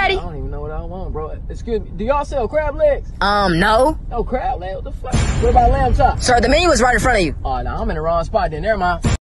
ready? I don't even know what I want, bro. Excuse me. Do y'all sell crab legs? No. No crab legs? What the fuck? What about lamb chops? Sir, the menu is right in front of you. Oh, no, I'm in the wrong spot then. Never mind.